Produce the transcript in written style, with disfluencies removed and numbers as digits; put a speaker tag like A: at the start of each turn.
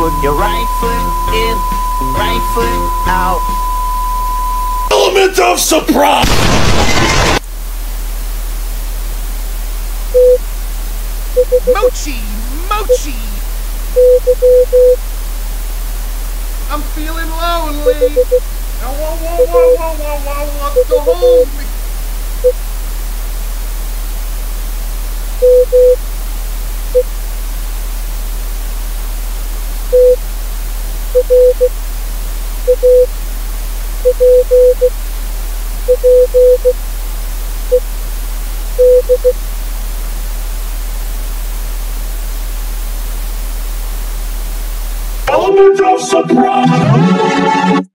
A: Put your right foot in, right foot out.
B: Element of surprise!
C: Mochi! Mochi! I'm feeling lonely. I want to hold me.
B: Element of surprise!